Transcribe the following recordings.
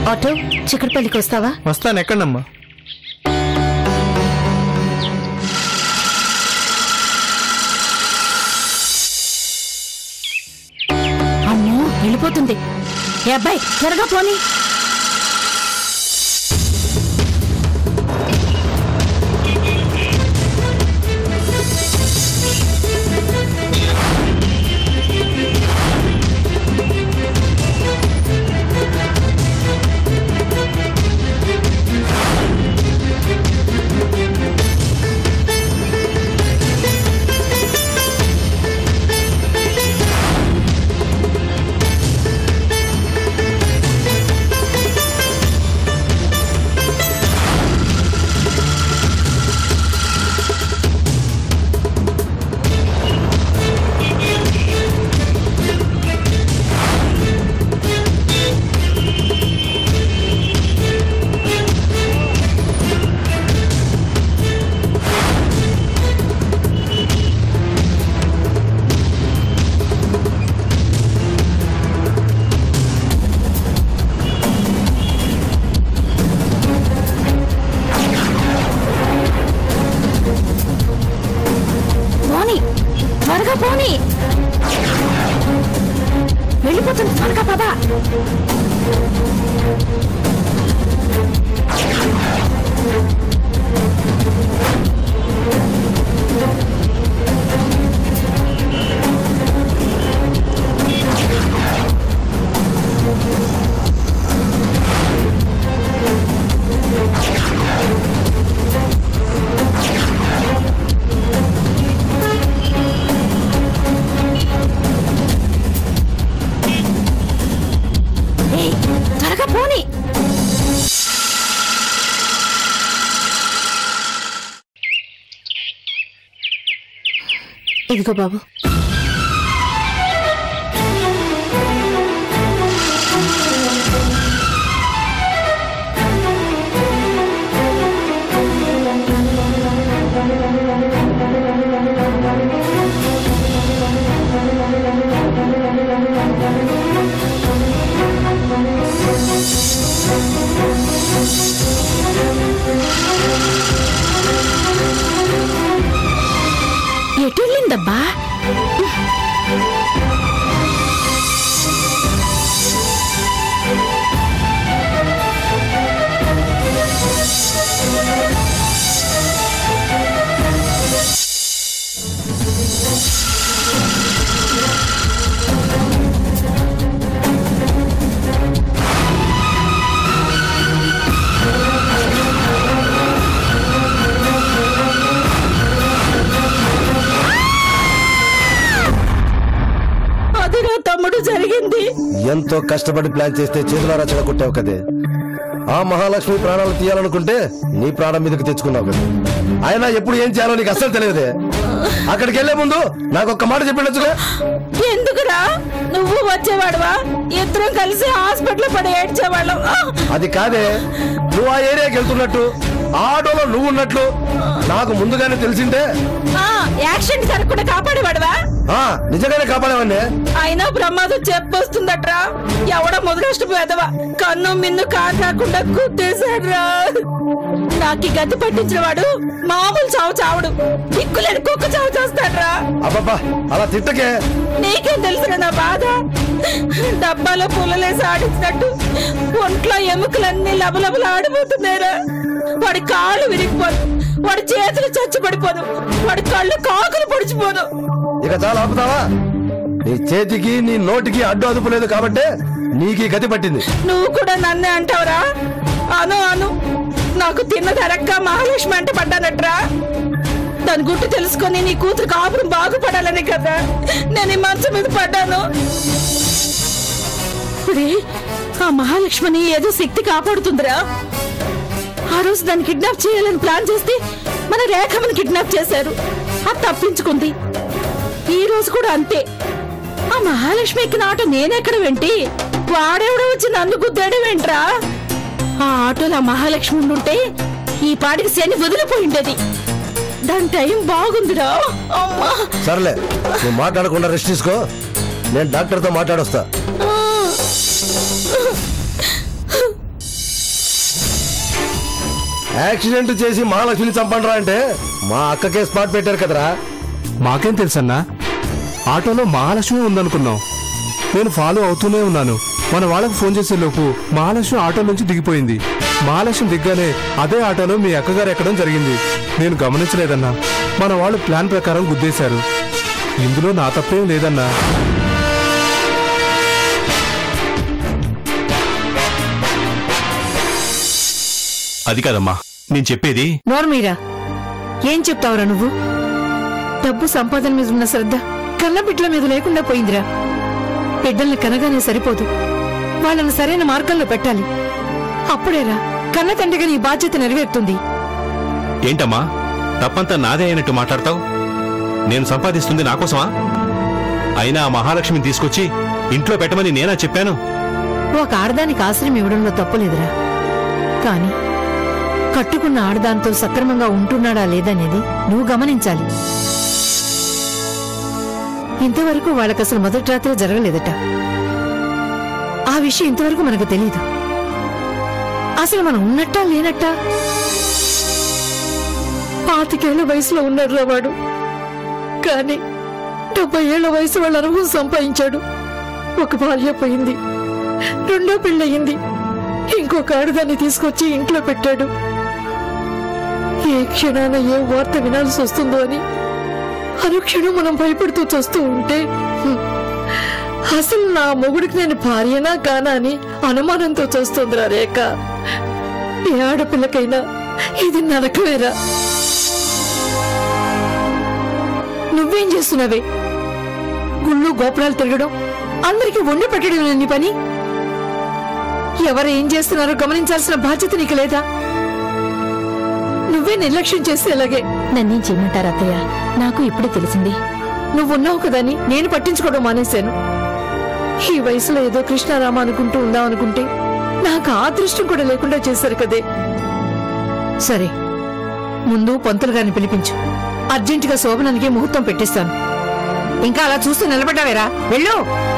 Auto చిక్కడపల్లికి వస్తావా? వస్తాను. ఎక్కడమ్మా? అమ్మో వెళ్ళిపోతుంది. ఏ అబ్బాయి త్వరగా పోనీ. వెళ్ళిపోతుంది త్వరగా పద. ఇదిగో బాబు. ఎటు వెళ్ళిందబ్బా? జరిగింది. ఎంతో కష్టపడి ప్లాన్ చేస్తే చేతులారా చెడగొట్టావు కదే. ఆ మహాలక్ష్మి ప్రాణాలు తీయాలనుకుంటే నీ ప్రాణం మీదకి తెచ్చుకున్నావు కదా. ఆయన ఎప్పుడు ఏం చేయాలో నీకు అస్సలు తెలియదే. అక్కడికి వెళ్లే ముందు నాకు ఒక్క మాట చెప్పిండొచ్చుగా. ఎందుకురా నువ్వు వచ్చేవాడువా? ఇద్దరం కలిసి హాస్పిటల్ పడి ఏడ్చేవాళ్ళం. అది కాదే, నువ్వు ఆ ఏరియాకి వెళ్తున్నట్టు ఆ ఆటోలో నువ్వు ఉన్నట్లు నాకు ముందుగానే తెలిసిందే యాక్సిడెంట్ జరగకుండా కాపాడేవాడువా? నిజంగానే కాపాడేవాడిని. అయినా ప్రమాదం చెప్పొస్తుందట్రా. ఎవడ మొదలష్టపు ఎదవా కన్ను మిన్ను కాకుండా గుద్దేశాడ్రా. నాకు ఈ గతి పట్టించిన వాడు మామూలు చావు చావుడు, దిక్కులేని కుక్క చావు చేస్తాడ్రా. అబ్బబ్బా అలా తిట్టకే. నీకేం తెలుసురా నా బాధ? డబ్బాలో పుల్లలేసి ఆడించినట్టు ఒంట్లో ఎముకలన్నీ లబలబలు ఆడిపోతున్నాయిరా. వాడి కాళ్ళు విరిగిపోదు, వాడి చేతులు చచ్చిపడిపోదు, వాడి కళ్ళు కాకులు పొడిచిపోదు. ఇక చాలా ఆపుతావా? నీ చేతికి నీ నోటికి అడ్డు అదుపు లేదు కాబట్టి నీకు గతి పట్టింది. నువ్వు కూడా నన్నే అంటావురా? అను అను, నాకు తిన్నదరక్క మహాలక్ష్మి అంటే పడ్డానట్రా. దాని గుట్టు తెలుసుకొని నీ కూతురు కాపురం బాగుపడాలని కదా నేను ఈ మంచం మీద పడ్డాను. ఆ మహాలక్ష్మిని ఏదో శక్తి కాపాడుతుందిరా. ఆ రోజు దాన్ని కిడ్నాప్ చేయాలని ప్లాన్ చేస్తే మన రేఖమ్మని కిడ్నాప్ చేశారు. అది తప్పించుకుంది. ఈ రోజు కూడా అంతే. ఆ మహాలక్ష్మి ఎక్కిన ఆటో నేనెక్కడ వెంటి వాడెవడో వచ్చి నన్ను గుద్దాడేవేంట్రా? ఆ ఆటోలో ఆ మహాలక్ష్మి ఉండుంటే ఈ పాటికి శని వదిలిపోయిండేది. దాని టైం బాగుందిరా. అమ్మా సర్లే, నువ్వు మాట్లాడకుండా రెస్ట్ తీసుకో. నేను డాక్టర్తో మాట్లాడొస్తా. యాక్సిడెంట్ చేసి మహాలక్ష్మిని చంపండ్రా అంటే మా అక్కకే స్పాట్ పెట్టారు కదరా. మాకేం తెలుసన్నా, ఆటోలో మహాలక్ష్మి ఉందనుకున్నాం. నేను ఫాలో అవుతూనే ఉన్నాను. మన వాళ్ళకు ఫోన్ చేసే లోపు మహాలక్ష్మి ఆటో నుంచి దిగిపోయింది. మహాలక్ష్మి దిగ్గానే అదే ఆటోలో మీ అక్కగారు ఎక్కడం జరిగింది. నేను గమనించలేదన్నా. మన వాళ్ళు ప్లాన్ ప్రకారం గుద్దేశారు. ఇందులో నా తప్పేం లేదన్నా. అది కాదమ్మా నేను చెప్పేది. నోర్మీరా, ఏం చెప్తావురా నువ్వు? డబ్బు సంపాదన మీద ఉన్న శ్రద్ధ కన్న బిడ్డల మీద లేకుండా పోయిందిరా. బిడ్డల్ని కనగానే సరిపోదు, వాళ్ళని సరైన మార్గంలో పెట్టాలి. అప్పుడేరా కన్న తండ్రిగా నీ బాధ్యత నెరవేరుతుంది. ఏంటమ్మా తప్పంతా నాదే అయినట్టు మాట్లాడతావు? నేను సంపాదిస్తుంది నా కోసమా? అయినా ఆ మహాలక్ష్మిని తీసుకొచ్చి ఇంట్లో పెట్టమని నేనా చెప్పాను? ఒక ఆడదానికి ఆశ్రయం ఇవ్వడంలో తప్పులేదురా. కాని కట్టుకున్న ఆడదాంతో సక్రమంగా ఉంటున్నాడా లేదనేది నువ్వు గమనించాలి. ఇంతవరకు వాళ్ళకసలు మొదటి రాత్రే జరగలేదట. ఆ విషయం ఇంతవరకు మనకు తెలీదు. అసలు మనం ఉన్నట్టా లేనట్టా? 25 ఏళ్ల వయసులో ఉన్నాడురా వాడు. కాని 70 ఏళ్ల వయసు వాళ్ళ అనుభవం సంపాదించాడు. ఒక భార్య పోయింది, రెండో పెళ్ళయింది, ఇంకొక ఆడదాన్ని తీసుకొచ్చి ఇంట్లో పెట్టాడు. ఏ క్షణాన ఏ వార్త వినాల్సి వస్తుందో అని అనుక్షణం మనం భయపడుతూ చూస్తూ ఉంటే అసలు నా మొగుడికి నేను భార్యనా కానా అని అనుమానంతో చూస్తుందిరా రేఖ. ఏ ఆడపిల్లకైనా ఇది నరకమేరా. నువ్వేం చేస్తున్నావే? గుళ్ళు గోపురాలు తిరగడం, అందరికీ వండి పెట్టడం నీ పని. ఎవరు ఏం చేస్తున్నారో గమనించాల్సిన బాధ్యత నీకు లేదా? నువ్వే నిర్లక్ష్యం చేస్తే ఎలాగే? నన్నేం చేయమంటారు అత్తయ్య? నాకు ఇప్పుడే తెలిసింది. నువ్వున్నావు కదని నేను పట్టించుకోవడం మానేశాను. ఈ వయసులో ఏదో కృష్ణారామ అనుకుంటూ ఉందాం అనుకుంటే నాకు ఆ దృష్టం కూడా లేకుండా చేశారు కదే. సరే, ముందు పంతులు గారిని పిలిపించు. అర్జెంటుగా శోభనానికి ముహూర్తం పెట్టిస్తాను. ఇంకా అలా చూస్తూ నిలబడ్డావేరా? వెళ్ళు.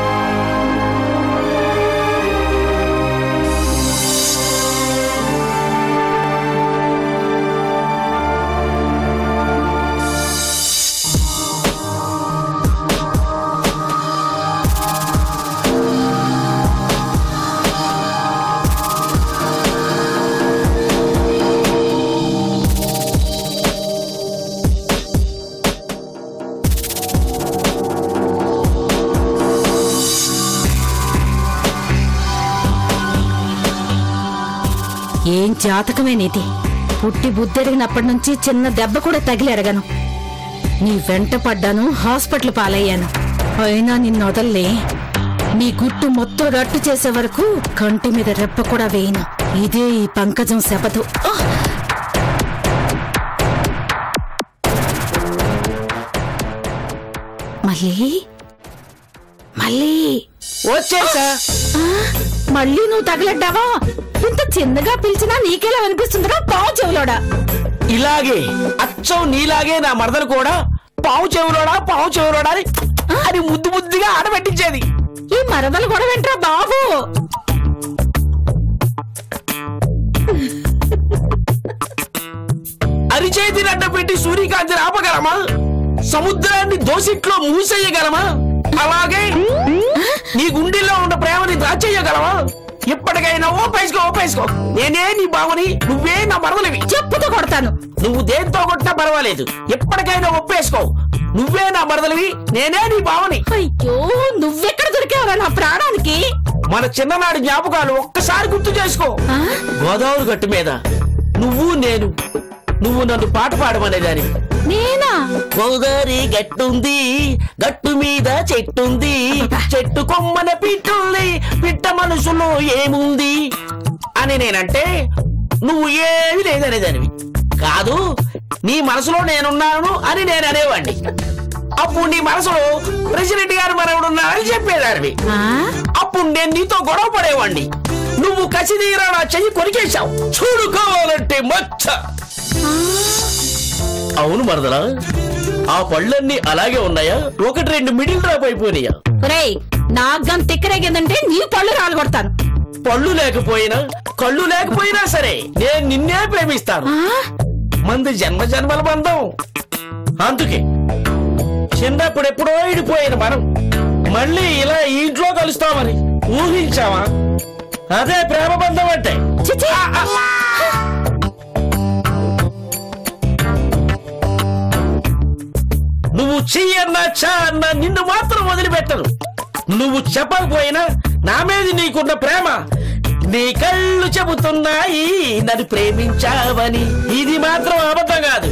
ఏం జాతకమే నీది. పుట్టి బుద్ధెరిగినప్పటి నుంచి చిన్న దెబ్బ కూడా తగిలి ఎరగను. నీ వెంట పడ్డాను, హాస్పిటల్ పాలయ్యాను. అయినా నిన్ను వదల్లే. నీ గుట్టు మొత్తం రట్టు చేసే వరకు కంటి మీద రెప్ప కూడా వేయను. ఇదే ఈ పంకజం శపథం. మళ్ళీ మళ్ళీ వచ్చేసా? మళ్ళీ నువ్వు తగలడ్డావా? ఇంత చిన్నగా పిలిచినా నీకెలా వినిపిస్తుందిరా పావు చెవులోడా? ఇలాగే అచ్చం నీలాగే నా మరదలు కూడా పావు చెవులోడా అని ముద్దు ముద్దుగా ఆడబెట్టించేది. ఈ మరదలు కూడా వింటరా బాబు? అరిచేతిని అడ్డ పెట్టి సూర్యకాంతిని ఆపగలమా? సముద్రాన్ని దోసిట్లో మూసేయగలమా? అలాగే నీ గుండెల్లో ఉన్న ప్రేమని దాచేయగలవా? ఎప్పటికైనా ఓపేసుకో. నేనే నీ బావని, నువ్వే నా మరదలివి. చెప్పుతో కొడతాను. నువ్వు దేంతో కొట్టినా పర్వాలేదు, ఎప్పటికైనా ఒప్పేసుకో. నువ్వే నా మరదలివి, నేనే నీ బావని. అయ్యో, నువ్వెక్కడ దొరికావురా నా ప్రాణానికి? మన చిన్ననాటి జ్ఞాపకాలు ఒక్కసారి గుర్తు చేసుకో. గోదావరి గట్టు మీద నువ్వు నన్ను పాట పాడమనేదాని. నేనా? గోదావరి గట్టుంది, గట్టు మీద చెట్టుంది, చెట్టు కొమ్మన పిట్టుంది, పిట్ట మనసులో ఏముంది అని నేనంటే నువ్వు ఏమి లేదనేదానివి. కాదు, నీ మనసులో నేనున్నాను అని నేను అనేవాడిని. అప్పుడు నీ మనసులో ప్రెసిడెంట్ గారు మనవుడున్నారని చెప్పేదానివి. అప్పుడు నేను నీతో గొడవ పడేవాడిని. నువ్వు కసిదీరా నా చెయ్యి కొరికేశావు. చూడుకోవాలంటే మచ్చ. అవును మరదలా, ఆ పళ్ళన్నీ అలాగే ఉన్నాయా? 1-2 మిడిల్ డ్రాప్ అయిపోయినాయా? నా గం తిక్కరేగిందంటే నీ పళ్ళు రాలగొడతాను. పళ్ళు లేకపోయినా కళ్ళు లేకపోయినా సరే నేను నిన్నే ప్రేమిస్తాను. మంది జన్మ జన్మల బంధం. అందుకే చిన్నప్పుడెప్పుడో ఇడిపోయిన మనం మళ్ళీ ఇలా ఇంట్లో కలుస్తామని ఊహించావా? అదే ప్రేమ బంధం అంటే. నువ్వు చెయ్యన్నా చా అన్నా నిన్ను మాత్రం వదిలిపెట్టను. నువ్వు చెప్పకపోయినా నా మీద నీకున్న ప్రేమ నీ కళ్ళు చెబుతున్నాయి నన్ను ప్రేమించావని. ఇది మాత్రం అబద్ధం కాదు.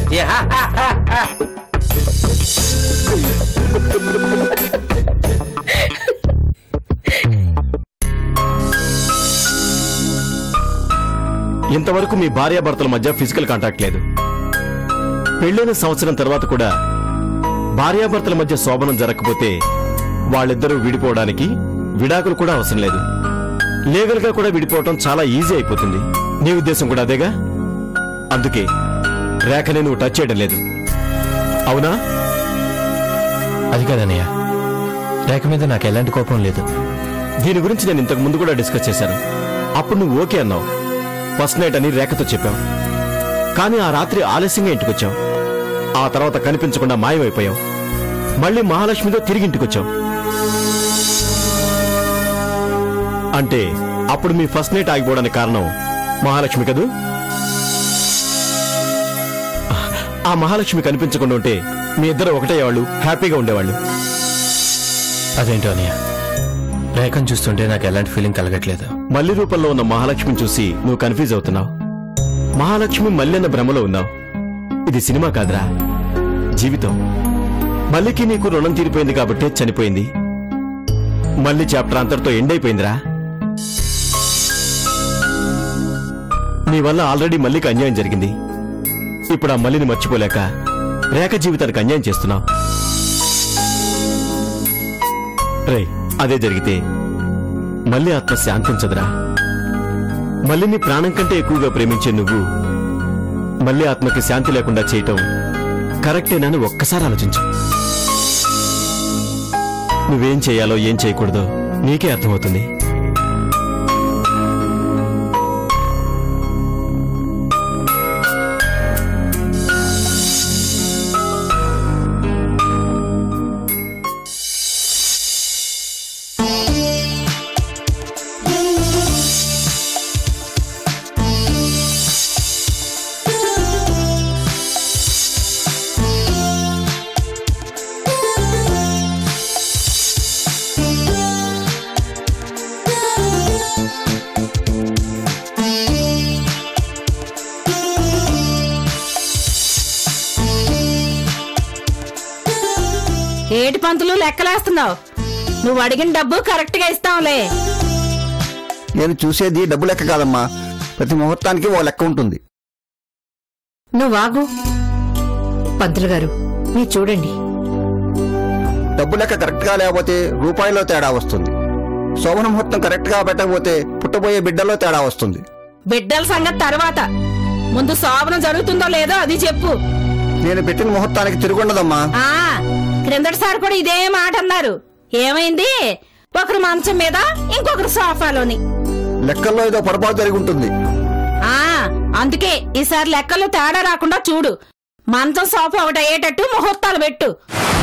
ఇంతవరకు మీ భార్యాభర్తల మధ్య ఫిజికల్ కాంటాక్ట్ లేదు. పెళ్లైన సంవత్సరం తర్వాత కూడా భార్యాభర్తల మధ్య శోభనం జరగకపోతే వాళ్ళిద్దరూ విడిపోవడానికి విడాకులు కూడా అవసరం లేదు. లీగల్ గా కూడా విడిపోవటం చాలా ఈజీ అయిపోతుంది. నీ ఉద్దేశం కూడా అదేగా? అందుకే రేఖని నువ్వు టచ్ చేయడం లేదు, అవునా? అది కాదన్నయ్య, రేఖ మీద నాకు ఎలాంటి కోపం లేదు. దీని గురించి నేను ఇంతకు ముందు కూడా డిస్కస్ చేశాను. అప్పుడు నువ్వు ఓకే అన్నావు. ఫస్ట్ నైట్ అని రేఖతో చెప్పావు. కానీ ఆ రాత్రి ఆలస్యంగా ఇంటికొచ్చావు. ఆ తర్వాత కనిపించకుండా మాయమైపోయావు. మళ్ళీ మహాలక్ష్మితో తిరిగి ఇంటికొచ్చావు. అంటే అప్పుడు మీ ఫస్ట్ నైట్ ఆగిపోవడానికి కారణం మహాలక్ష్మి కదూ? ఆ మహాలక్ష్మి కనిపించకుండా ఉంటే మీ ఇద్దరు ఒకటేవాళ్ళు, హ్యాపీగా ఉండేవాళ్ళు. అదేంటో అన్నయ్య, రేఖను చూస్తుంటే నాకు ఎలాంటి ఫీలింగ్ కలగట్లేదు. మల్లి రూపంలో ఉన్న మహాలక్ష్మిని చూసి నువ్వు కన్ఫ్యూజ్ అవుతున్నావు. మహాలక్ష్మి మల్లి అన్న భ్రమలో ఉన్నావు. ఇది సినిమా కాదురా, జీవితం. మల్లికి నీకు రుణం తీరిపోయింది కాబట్టే చనిపోయింది. మల్లి చాప్టర్ అంతటితో ఎండ్ అయిపోయిందిరా. నీ వల్ల ఆల్రెడీ మల్లికి అన్యాయం జరిగింది. ఇప్పుడు ఆ మల్లిని మర్చిపోలేక రేఖ జీవితానికి అన్యాయం చేస్తున్నావు. రే, అదే జరిగితే మల్లి ఆత్మ శాంతించదురా. మల్లిని ప్రాణం కంటే ఎక్కువగా ప్రేమించే నువ్వు మల్లి ఆత్మకి శాంతి లేకుండా చేయటం కరెక్టేనని ఒక్కసారి ఆలోచించు. నువ్వేం చేయాలో ఏం చేయకూడదో నీకే అర్థమవుతుంది. ఏటి పంతులు లెక్కలేస్తున్నావు? నువ్వు అడిగిన డబ్బు కరెక్ట్ గా ఇస్తాంలే. నేను చూసేది డబ్బు లెక్క కాదమ్మా, ప్రతి ముహూర్తానికి ఓ లెక్క ఉంటుంది. నువ్వు ఆగు పంతులు గారు, మీరు చూడండి. డబ్బు లెక్క కరెక్ట్ గా లేకపోతే రూపాయిలో తేడా వస్తుంది. శోభన ముహూర్తం కరెక్ట్ గా పెట్టకపోతే పుట్టబోయే బిడ్డలో తేడా వస్తుంది. బిడ్డల సంగతి తర్వాత, ముందు శోభనం జరుగుతుందో లేదో అది చెప్పు. నేను పెట్టిన ముహూర్తానికి తిరుగుండదమ్మా. క్రిందటిసారి కూడా ఇదే మాట అన్నారు. ఏమైంది? ఒకరు మంచం మీద, ఇంకొకరు సోఫాలోని. లెక్కల్లో ఏదో పొరపాటు జరిగి ఉంటుంది. అందుకే ఈసారి లెక్కల్లో తేడా రాకుండా చూడు. మంచం సోఫా ఒకటి అయ్యేటట్టు ముహూర్తాలు పెట్టు.